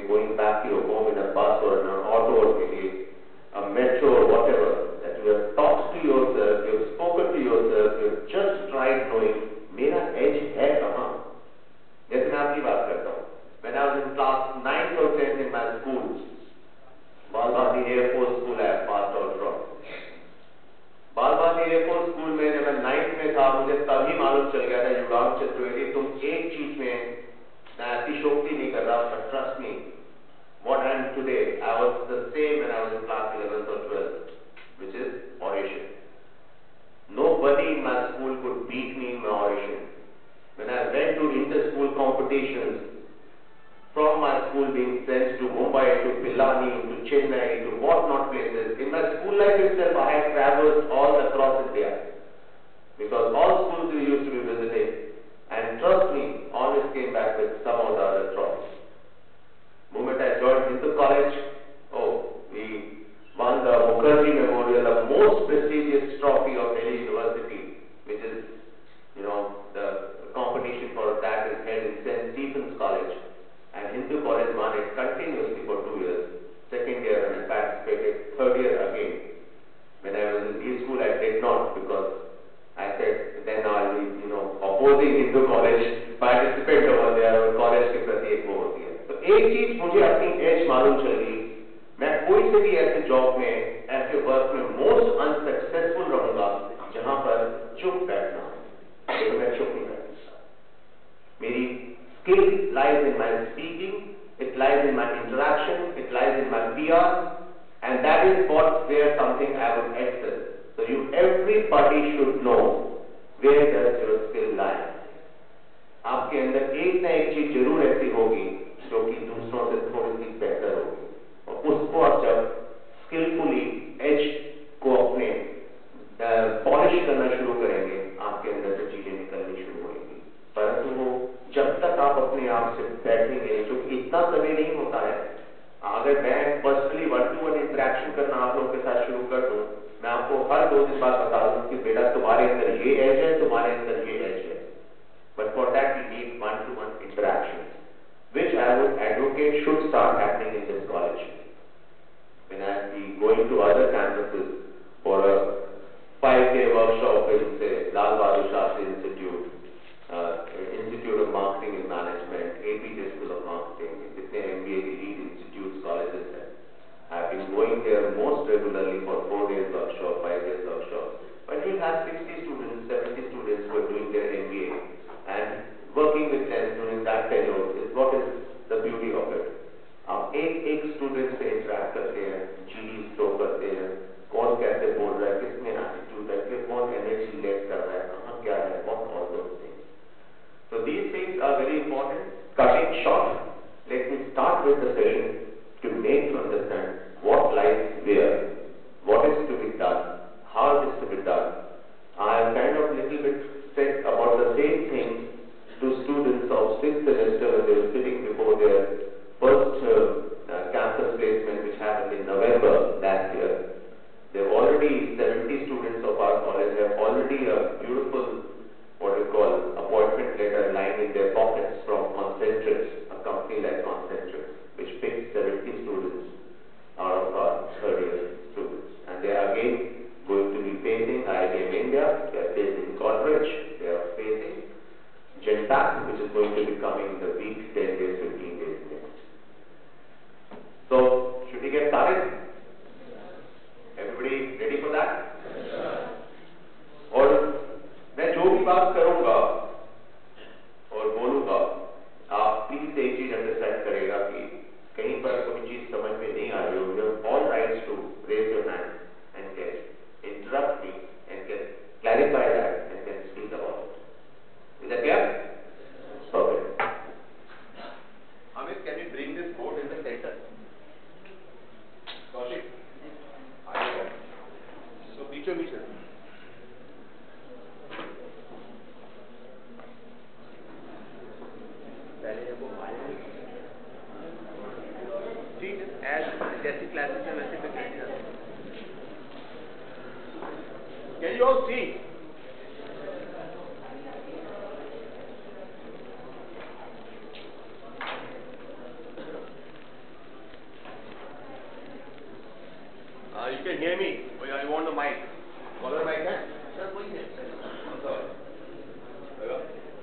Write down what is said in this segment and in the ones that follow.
going back to your home in a bus or in an auto or maybe a metro or whatever, that you have talked to yourself, you have spoken to yourself, you have just tried knowing, मेरा edge है कहाँ? जैसे मैं अपनी बात करता हूँ. When I was in class 9th or 10th in my school, Balbharati Air Force School I passed out from. Balbharati Air Force School में जब मैं 9th में था, मुझे तभी मालूम चल गया था, युगांक चतुर्वेदी, तुम एक चीज में मैं अतिशोक्ति नहीं कर रहा, but trust me, what I am today, I was the same when I was in class 11th or 12th, which is oration. Nobody in my school could beat me in my oration. When I went to inter-school competitions, from my school being sent to Mumbai, to Pilani, to Chennai, to what-not places. In my school life itself, I had traversed all across India. Because all schools we used to be visiting, and trust me, always came back with some or the other trophies. The moment I joined Hindu College, we won the Mukherjee Memorial, the most prestigious trophy of Delhi University, which is, the competition for that is held in St. Stephen's College. And Hindu College won it continuously for 2 years. Second year when I participated, third year again. When I was in B school, I did not, because I said then I'll be, opposing Hindu College participant over there और college के प्रति एक वो होती है. तो एक चीज मुझे अपनी एज मालूम चल गई, मैं कोई से भी ऐसे जॉब में, ऐसे वर्क में मोस्ट अनसक्सेसफुल रहूंगा जहां पर चुप बैठना, लेकिन मैं चुप नहीं बैठ सकता. मेरी skill lies in my speaking, it lies in my interaction, it lies in my PR, and that is where something I would excel. So everybody should know where does your skill lie. आपके अंदर एक ना एक चीज जरूर ऐसी होगी जो कि दूसरों से थोड़ी सी बेहतर होगी, और उसको आप जब skillfully एज को अपने पॉलिश करना शुरू करेंगे, आपके अंदर से चीजें निकलनी शुरू होंगी. परंतु वो जब तक आप अपने आप से बैठेंगे, क्योंकि इतना समय नहीं होता है. अगर मैं पर्सनली 1-to-1 इंटरेक्शन करना आप लोगों के साथ शुरू कर दूं, मैं आपको हर 2 दिन बाद बता दूं कि बेटा तुम्हारे अंदर ये एज है, तुम्हारे अंदर ये एज है. But for that you need 1-to-1 interaction, which I would advocate should start happening in this college. When I be going to other campuses for a 5-day workshop in, say, Lal Bahadur Shastri Institute, Institute of Marketing and Management, APJ School of Marketing, जितने MBA की lead institutes, colleges हैं. I've been going there most regularly for 4 days workshop, 5 days workshop. But you'll have 60 students, 70 students who are doing their MBA, and working with them during that tenure is what is the beauty of it. आप एक student से interact करते हैं, GD throw करते हैं, कौन कैसे बोल रहा है, किसमें एटीट्यूड है, कौन एनर्जी लेट कर रहा है, कहाँ क्या है, what all those things. So these things are very important. Cutting short, let me start with the session to make you understand what lies where, what is to be done, how it is to be done. I have kind of little bit said about the same thing to students of 6th semester when they were sitting before their first campus placement, which happened in November last year. They've already, 70 students of our college have already a beautiful, what we call, appointment letter lying in their pockets from Concentrix, a company like Concentrix, which picks 70 students out of our third year students. And they are again going to be facing IIM India, they are facing Godrej, they are facing Genpact, which is going to be coming in the week, 10 days, 15 days next. So, should we get started? Everybody ready for that? और मैं जो भी बात करूंगा और बोलूंगा, आप please एक चीज अंडरस्टैंड करेगा कि कहीं पर कोई चीज समझ में नहीं आ रही हो, you have all rights to raise your hand and can interrupt me and can clarify that and can speak about it. Is that clear? Perfect. Amit, can you bring this board in the center? Kaushik, आइएगा. So बीचों बीच है. पहले जब वो आया ठीक है, as जैसी क्लासेस में वैसे फैकल्टी जाते हैं. Can you all see? You can hear me. I want the mic. Caller mic है? Sir, कोई नहीं. कौन सा वाला? लगा?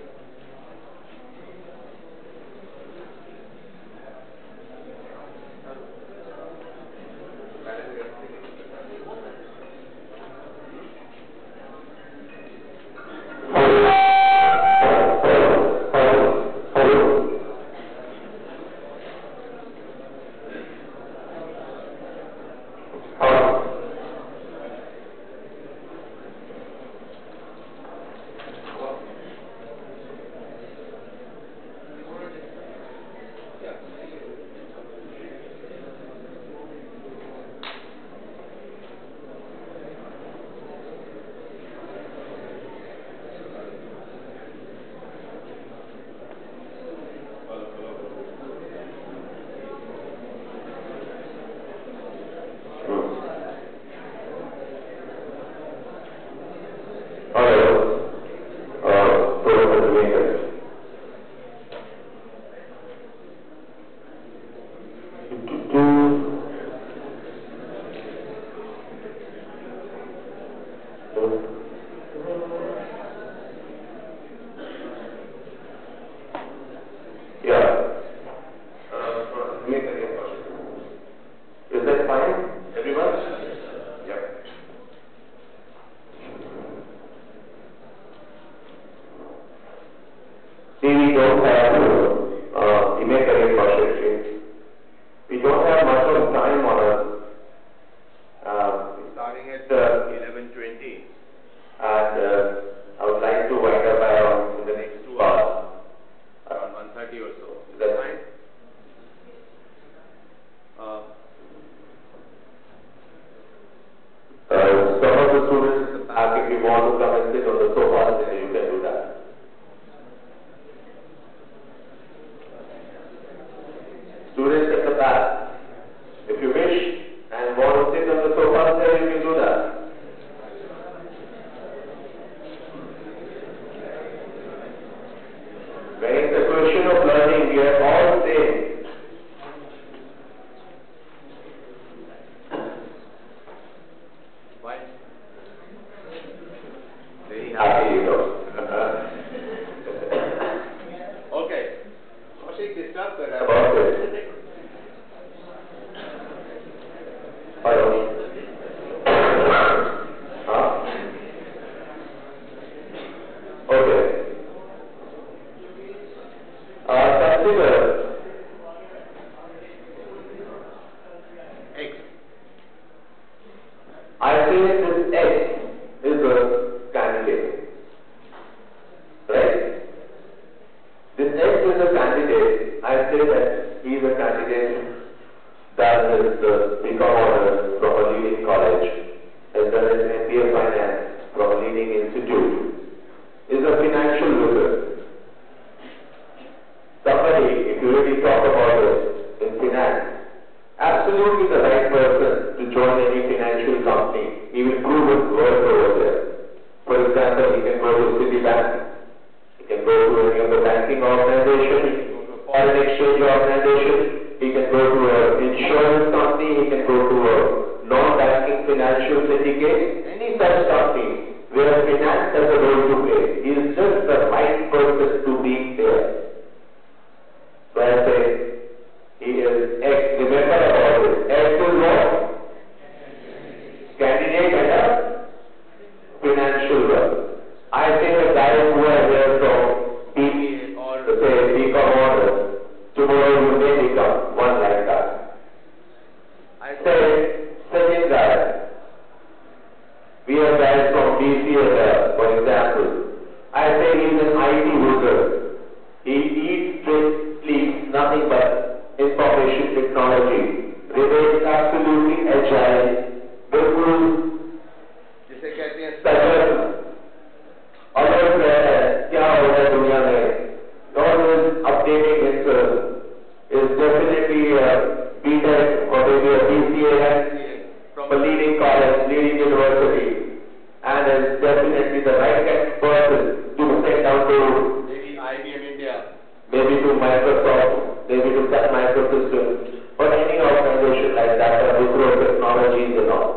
Maybe to Microsoft, maybe to Sun Microsystems, or any organization like that, or Wipro Technologies and all.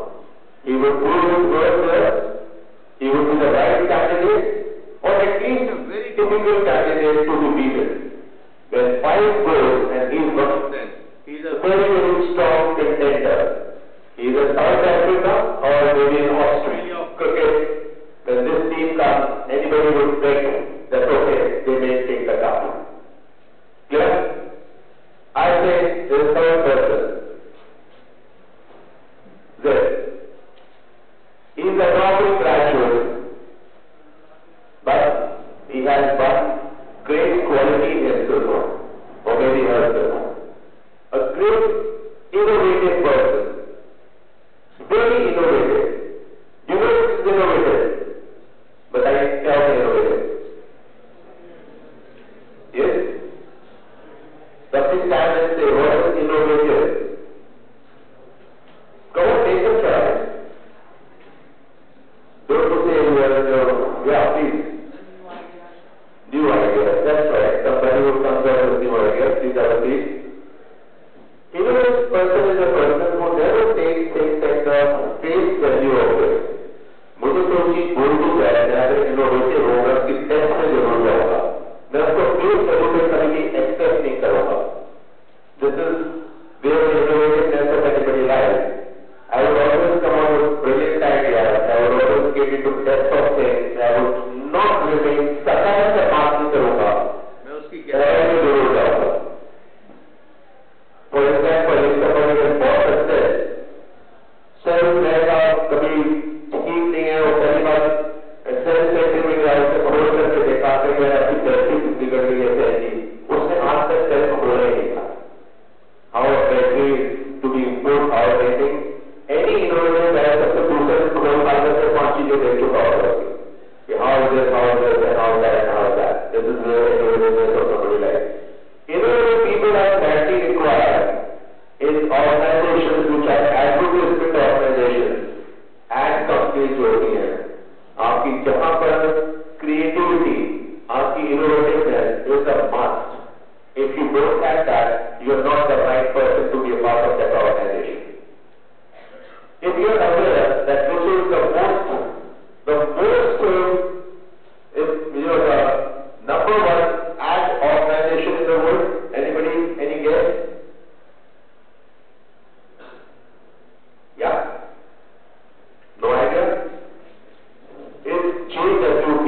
innovative person. Very innovative. You know it's innovative. But I tell you innovative. Yes? Something stand and say, what is innovative? Come on, take a try. Don't say yeah, please. New idea. That's right. Somebody who comes out with new ideas, please have a seat. Innovative person is a person who never takes things at the face value of it. मुझे तो चीज बोल दूँ मैं अगर innovative होगा कि test में जरूर जाऊंगा मैं उसको फेस वैल्यू पे कभी एक्सेप्ट नहीं करूंगा this is where innovativeness of anybody life I would always come out with brilliant ideas. I would always get into depth of things. I would not remain सकाल से बात नहीं करूंगा मैं उसकी गहराई में जरूर जाऊंगा For example, if somebody is boss says, sir मेरा कभी ठीक नहीं है वो पहली बार सेल्फ सेटिंग में गया उसे खोल करके देखा कि मेरा अपनी बैटरी बिगड़ गई है पहली उसने आज तक सेल्फ खोला ही नहीं था How a battery to be improved, how anything any innovative है सबसे दूसरे खोल पाकर से 5 चीजें देख चुका होगा कि how is this, and how is that. This is where innovativeness of somebody like. Innovative people are badly required in organizations which are advertisement organizations and companies जो होती हैं आपकी जहां पर creativity आपकी innovativeness is a must. If you don't have that, you are not the right person to be a part of that organization. If you are aware that this is the most the number one ad organization in the world, anybody, any guess? Yeah? No idea? It's JWT.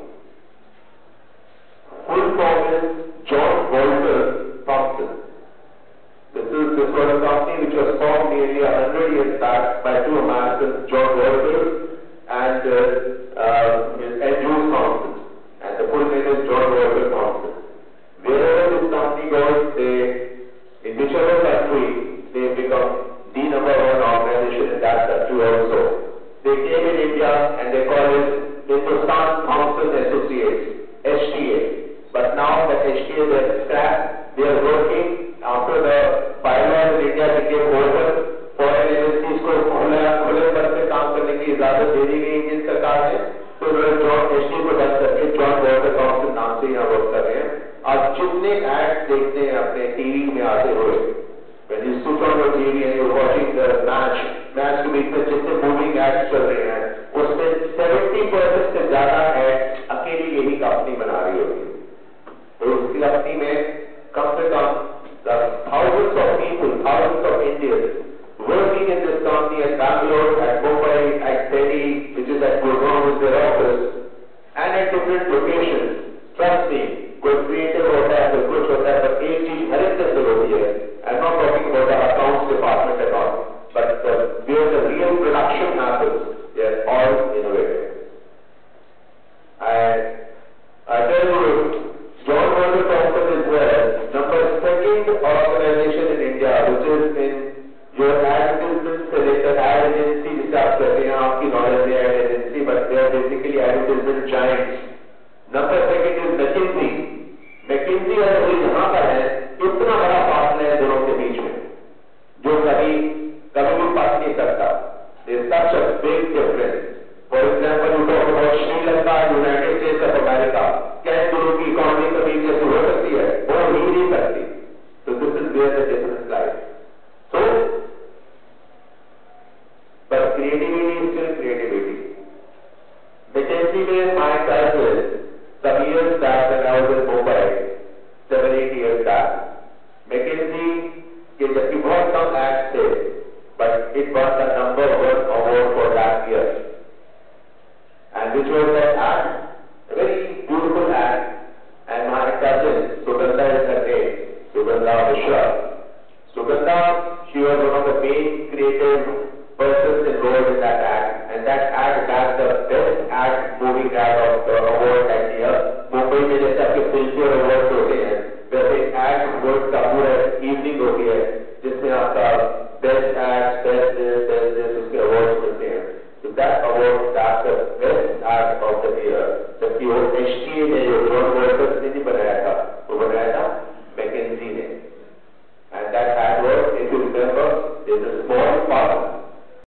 Full form is John Walter Thompson. This was a company which was formed nearly 100 years back by two Americans, John Walter and Jules Thompson. And the full name is John Walter Thompson. Wherever this company goes, in whichever country, they become the number one organization in that country also. They came in India and they call it Hindustan Thompson Associates, HTA. But now the HTA they have scrapped. They are working after the bylaws in India became open. Foreign agencies को खुले पर से काम करने की इजाजत दे दी गई Indian सरकार ने तो उन्होंने जॉन एशली को बंद करके जॉन वॉल्टर थॉम्पसन नाम से यहाँ वर्क कर रहे हैं आज जितने एड्स देखते हैं अपने टीवी में आते हुए when you switch on your TV and you're watching the match के बीच में जितने मूविंग एड्स चल रहे हैं उसमें 70% से ज्यादा एड्स अकेली यही कंपनी बना रही होती है और उसकी कंपनी में कम से कम thousands of people, thousands of Indians working in this company at Bangalore, at Mumbai, at Delhi, which is at Gurgaon with their office, and at different locations. Trust me, कोई creative होता है, कोई कुछ होता है, पर एक चीज हर एक से होती है. I'm not talking about the accounts department at all, but where the real production happens, they are all innovative. I tell you, John Walter Thompson is number second organization in India, which is in your advertisement से लेकर ad agency जिसे आप कहते हैं आपकी knowledge है ad agency, but they are basically advertisement giants. Number second is McKinsey. McKinsey अगर कोई यहाँ पर है, इतना बड़ा फासला है दोनों के बीच में, जो कभी भी बात नहीं करता. There is such a big difference. For example, you talk about Sri Lanka, United States of America. क्या इन दोनों की इकोनॉमी कभी जैसे हो सकती है? वो ही नहीं सकती. So this is where the difference lies. So, but creativity is still creativity. McKinsey में my cousin, some years back when I was in Mumbai, 7-8 years back, McKinsey के जबकि बहुत कम ads थे, but it was the number one award for that year. And which was that ad? A very beautiful ad. And my cousin, Sugandha is her name, Sugandha Mishra. Sugandha, she was one of the main creative persons involved in that ad. And that ad got the best ad moving ad of the award that year. Mumbai में जैसे आपके Filmfare Awards होते हैं, वैसे ad awards का पूरा evening होती है, जिसमें HTA में जो जॉन